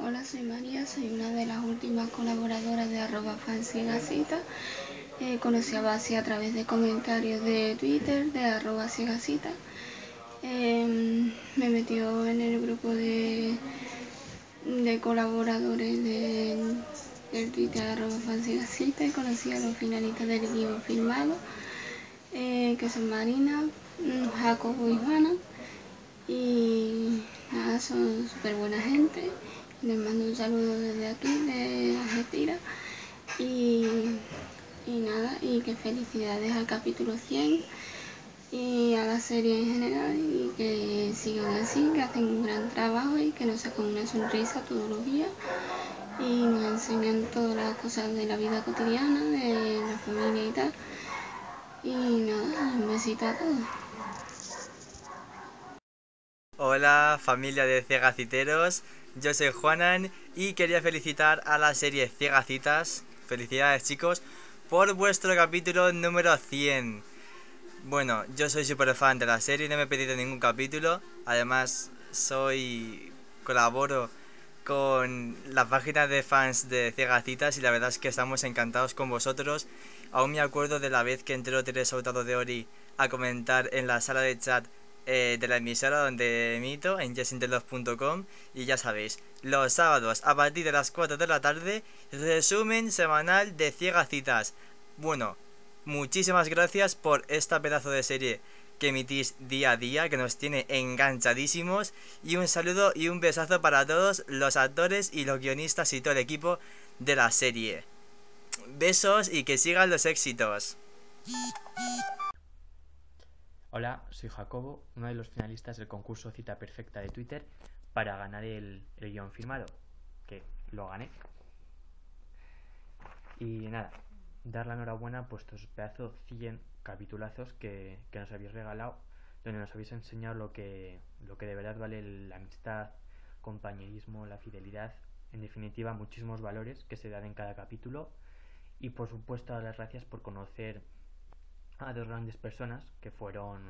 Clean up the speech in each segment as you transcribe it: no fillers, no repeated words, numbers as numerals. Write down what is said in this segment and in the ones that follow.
Hola, soy María, soy una de las últimas colaboradoras de @fanciegacita. Conocí a Basi a través de comentarios de Twitter de @ciegacita. Me metió en el grupo de colaboradores del Twitter @fanciegacita y conocí a los finalistas del guión filmado, que son Marina, Jacobo y Juana. Y nada, son súper buena gente. Les mando un saludo desde aquí, de Algeciras. Y, y nada, y que felicidades al capítulo 100 y a la serie en general, y que sigan así, que hacen un gran trabajo y que nos sacan una sonrisa todos los días y nos enseñan todas las cosas de la vida cotidiana, de la familia y tal. Y nada, un besito a todos. Hola familia de Ciegaciteros, yo soy Juanan y quería felicitar a la serie Ciegacitas, felicidades chicos, por vuestro capítulo número 100. Bueno, yo soy súper fan de la serie, no me he perdido ningún capítulo, además colaboro con la página de fans de Ciegacitas y la verdad es que estamos encantados con vosotros. Aún me acuerdo de la vez que entró Teresa Hurtado de Ori a comentar en la sala de chat de la emisora donde emito, en yesinterlove.com, y ya sabéis, los sábados a partir de las 4 de la tarde, resumen semanal de Ciegacitas. Bueno, muchísimas gracias por esta pedazo de serie que emitís día a día, que nos tiene enganchadísimos, y un saludo y un besazo para todos los actores y los guionistas y todo el equipo de la serie. Besos y que sigan los éxitos. Hola, soy Jacobo, uno de los finalistas del concurso Cita Perfecta de Twitter para ganar el guión firmado, que lo gané. Y nada, dar la enhorabuena por estos pedazos 100 capitulazos que nos habéis regalado, donde nos habéis enseñado lo que de verdad vale la amistad, compañerismo, la fidelidad, en definitiva muchísimos valores que se dan en cada capítulo. Y por supuesto dar las gracias por conocer a dos grandes personas que fueron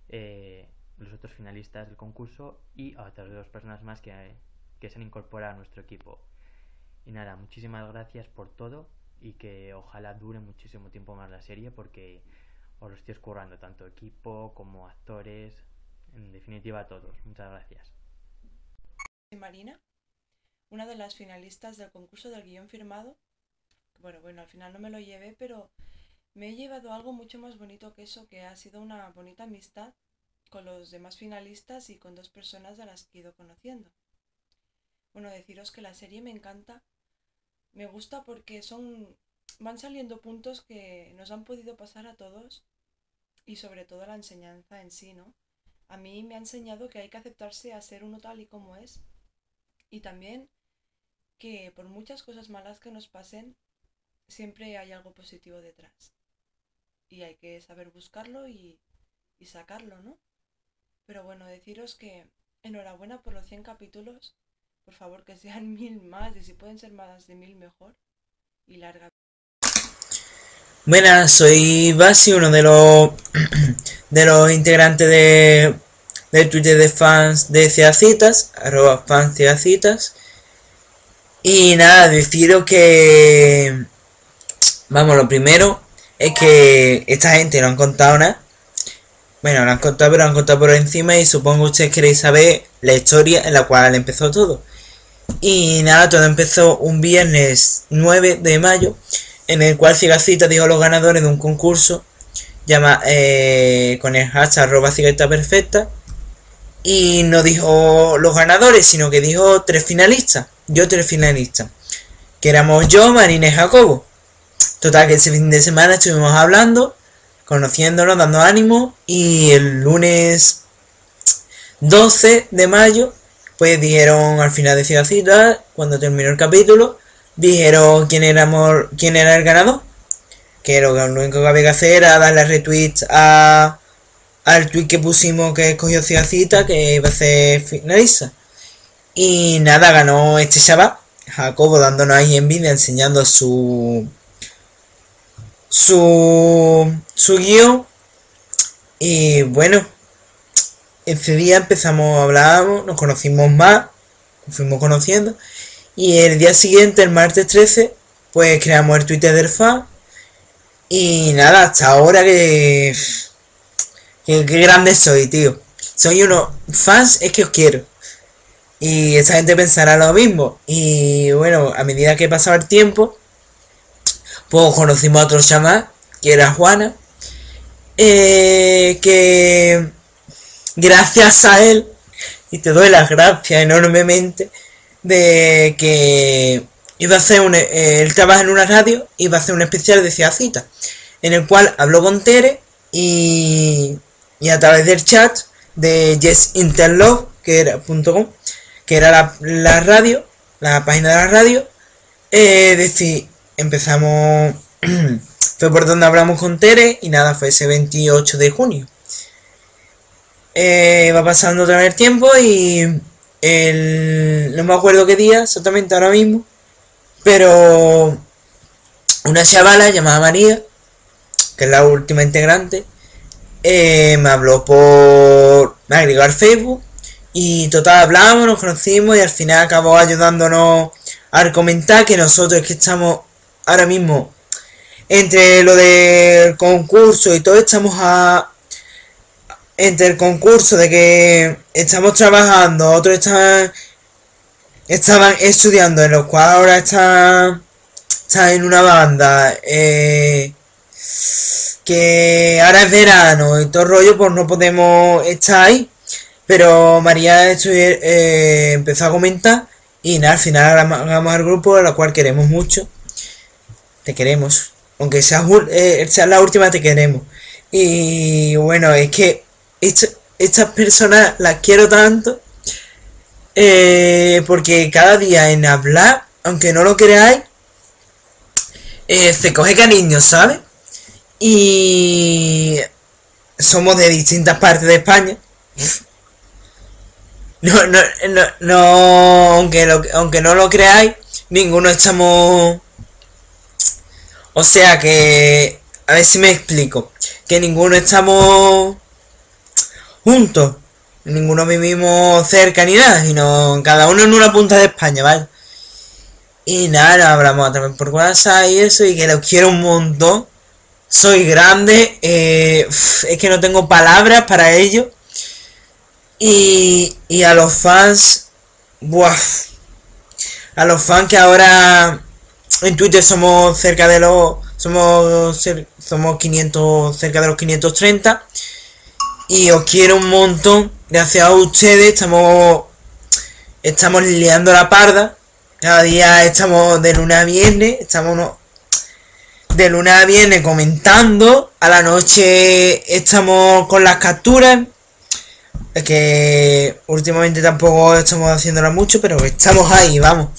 los otros finalistas del concurso, y a otras dos personas más que se han incorporado a nuestro equipo. Y nada, muchísimas gracias por todo y que ojalá dure muchísimo tiempo más la serie, porque os lo estoy currando, tanto equipo como actores, en definitiva a todos. Muchas gracias. Soy Marina, una de las finalistas del concurso del guión firmado. Bueno, al final no me lo llevé, pero me he llevado algo mucho más bonito que eso, que ha sido una bonita amistad con los demás finalistas y con dos personas a las que he ido conociendo. Bueno, deciros que la serie me encanta, me gusta porque van saliendo puntos que nos han podido pasar a todos, y sobre todo la enseñanza en sí, ¿no? A mí me ha enseñado que hay que aceptarse a ser uno tal y como es, y también que por muchas cosas malas que nos pasen, siempre hay algo positivo detrás. Y hay que saber buscarlo y sacarlo, ¿no? Pero bueno, deciros que enhorabuena por los 100 capítulos. Por favor, que sean 1000 más, y si pueden ser más de 1000 mejor. Y larga. Buenas, soy Basi, uno de los integrantes del Twitter de fans de Ciacitas, @fansciacitas. Y nada, deciros que, vamos, lo primero es que esta gente no han contado nada. Bueno, lo han contado, pero lo han contado por encima, y supongo que ustedes queréis saber la historia en la cual empezó todo. Y nada, todo empezó un viernes 9 de mayo, en el cual Ciegacita dijo a los ganadores de un concurso con el hashtag @ciegaperfecta, y no dijo los ganadores, sino que dijo tres finalistas, que éramos yo, Marina y Jacobo. Total, que ese fin de semana estuvimos hablando, conociéndonos, dando ánimo, y el lunes 12 de mayo pues dijeron, al final de Ciegacita, cuando terminó el capítulo, dijeron quién era el ganador, que lo único que había que hacer era darle retweet al tweet que pusimos que escogió Ciegacita, que iba a ser finalista. Y nada, ganó este chaval, Jacobo, dándonos ahí envidia, enseñando su guión. Y bueno, ese día empezamos a hablar, nos conocimos más, nos fuimos conociendo, Y el día siguiente, el martes 13, pues creamos el Twitter del fan. Y nada, hasta ahora que grande soy, tío. Soy unos fans, es que os quiero. Y esa gente pensará lo mismo. Y bueno, a medida que pasaba el tiempo, pues conocimos a otro chamán, que era Juana. Que gracias a él, y te doy las gracias enormemente, de que iba a hacer él trabaja en una radio, iba a hacer un especial de Ciudad, en el cual habló con Tere y a través del chat de yesinterlove, que era .com, que era la radio, la página de la radio, empezamos fue por donde hablamos con Tere y nada, fue ese 28 de junio. Va pasando otra vez el tiempo y no me acuerdo qué día exactamente ahora mismo, pero una chavala llamada María, que es la última integrante, me habló me agregó al Facebook y total hablamos, nos conocimos y al final acabó ayudándonos a comentar que nosotros que estamos ahora mismo entre lo del concurso y todo, estamos entre el concurso de que estamos trabajando, otros estaban estudiando, en los cuales ahora están en una banda, que ahora es verano y todo el rollo, pues no podemos estar ahí. Pero María empezó a comentar y nada, al final agregamos al grupo, a la cual queremos mucho. Te queremos. Aunque seas la última, te queremos. Y bueno, es que estas personas las quiero tanto. Porque cada día en hablar, aunque no lo creáis, se coge cariño, ¿sabes? Y somos de distintas partes de España. Aunque no lo creáis, ninguno estamos... O sea que... A ver si me explico. Que ninguno estamos juntos. Ninguno vivimos cerca ni nada, sino cada uno en una punta de España, ¿vale? Y nada, hablamos también por WhatsApp y eso, y que los quiero un montón. Soy grande, es que no tengo palabras para ello. Y a los fans, buah, a los fans que ahora en Twitter somos cerca de somos 500, cerca de los 530, y os quiero un montón. Gracias a ustedes estamos liando la parda. Cada día estamos de lunes a viernes, de lunes a viernes comentando. A la noche estamos con las capturas, que últimamente tampoco estamos haciéndola mucho, pero estamos ahí, vamos.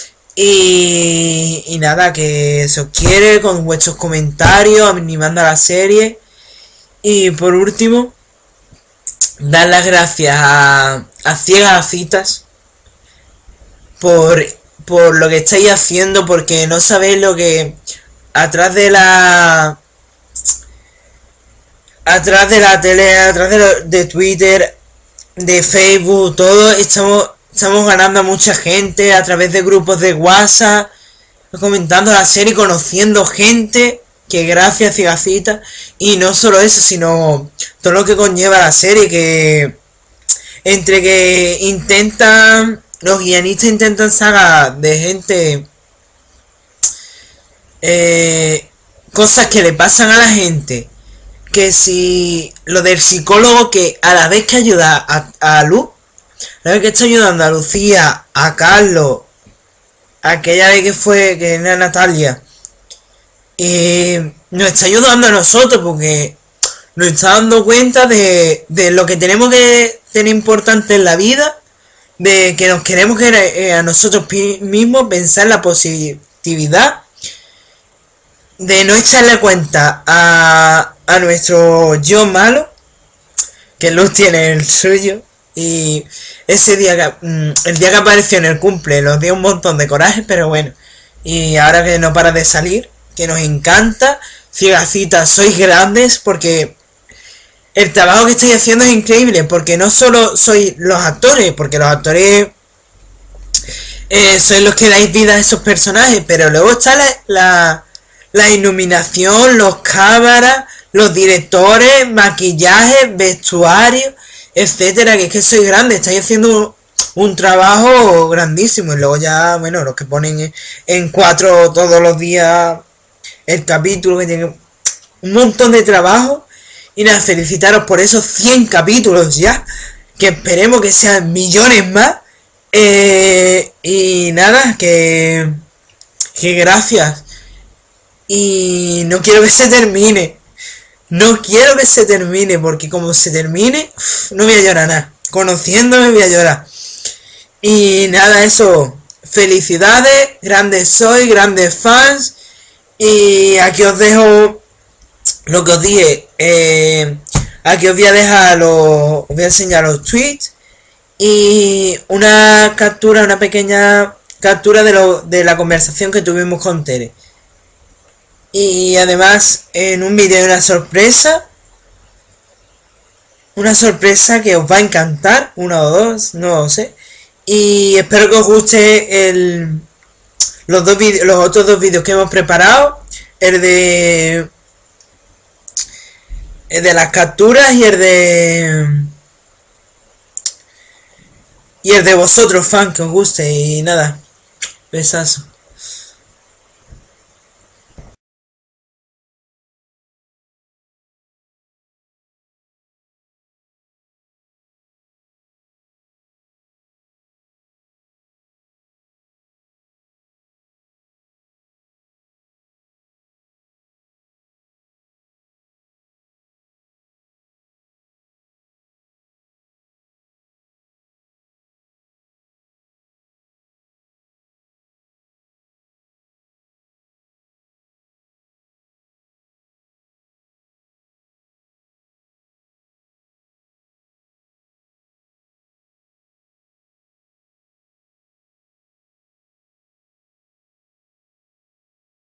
Y nada, que se os quiere, con vuestros comentarios, animando a la serie. Y por último, dar las gracias a Ciegas Citas por lo que estáis haciendo, porque no sabéis lo que atrás de la tele, atrás de Twitter, de Facebook, todo, estamos ganando a mucha gente a través de grupos de WhatsApp, comentando la serie, conociendo gente, que gracias Cigacita. Y no solo eso, sino todo lo que conlleva la serie, que entre que los guionistas intentan sacar de gente cosas que le pasan a la gente, que si lo del psicólogo, que a la vez que ayuda a Luz, a la vez que está ayudando a Lucía, a Carlos, aquella vez que era Natalia, y nos está ayudando a nosotros, porque nos está dando cuenta de lo que tenemos que tener importante en la vida, de que nos queremos que a nosotros mismos, pensar en la positividad, de no echarle cuenta a nuestro yo malo, que Luz tiene el suyo. Y ese día, el día que apareció en el cumple, nos dio un montón de coraje, pero bueno. Y ahora que no para de salir, que nos encanta, Ciegacitas, sois grandes, porque el trabajo que estáis haciendo es increíble, porque no solo sois los actores, porque los actores sois los que dais vida a esos personajes, pero luego está la iluminación, los cámaras, los directores, maquillaje, vestuario, etcétera, que es que sois grandes, estáis haciendo un trabajo grandísimo. Y luego ya, bueno, los que ponen en 4 todos los días el capítulo, que tiene un montón de trabajo. Y nada, felicitaros por esos 100 capítulos ya, que esperemos que sean millones más. Y nada, que gracias. Y no quiero que se termine. No quiero que se termine, porque como se termine, no voy a llorar nada. Conociéndome voy a llorar. Y nada, eso. Felicidades, grandes sois, grandes fans. Y aquí os dejo lo que os dije. Aquí os voy a dejar os voy a enseñar los tweets. Y una pequeña captura de la conversación que tuvimos con Tere. Y además en un vídeo una sorpresa que os va a encantar, una o dos, no lo sé. Y espero que os guste los otros dos vídeos que hemos preparado, el de las capturas y el de vosotros, fan, que os guste. Y nada, besazo.